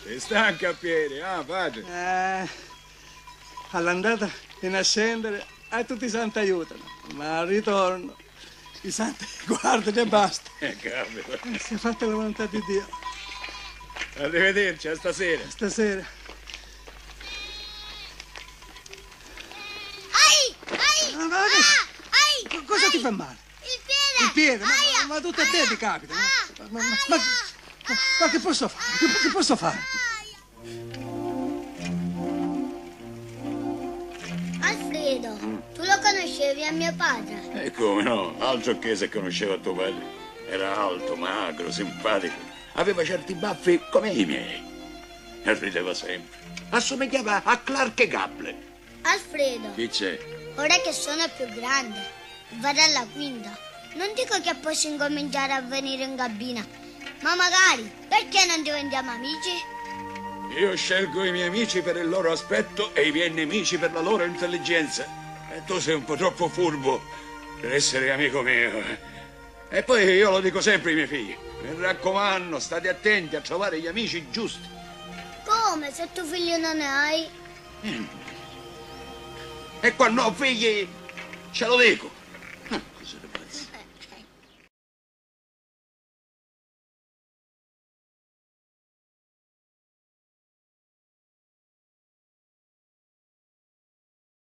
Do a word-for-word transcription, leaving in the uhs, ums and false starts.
Sei stanca a piedi, ah, padre? Eh, all'andata in a scendere, eh, tutti i santi aiutano, ma al ritorno i santi guardano e basta. Eh, capito. Eh, si è fatta la volontà di Dio. Arrivederci, a stasera. Stasera. Ai! Ai! Ma, ma, Ah, ai! cosa ai, ti fa male? Il piede! Il piede? Ma, Aia, ma, ma tutto a te aia, ti capita. ah, Ma, ma, ma, aia, ma, ma, ma che posso fare? Che, che posso fare? Alfredo, tu lo conoscevi a mio padre? E come no, altro che se conosceva tuo padre. Era alto, magro, simpatico. Aveva certi baffi come i miei. E rideva sempre. Assomigliava a Clark Gable. Alfredo, Chi c'è? ora che sono più grande, vado alla quinta. Non dico che posso incominciare a venire in cabina, ma magari, perché non diventiamo amici? Io scelgo i miei amici per il loro aspetto e i miei nemici per la loro intelligenza. E tu sei un po' troppo furbo per essere amico mio. E poi io lo dico sempre ai miei figli. Mi raccomando, state attenti a trovare gli amici giusti. Come, se tu figli non ne hai? E quando ho figli, ce lo dico.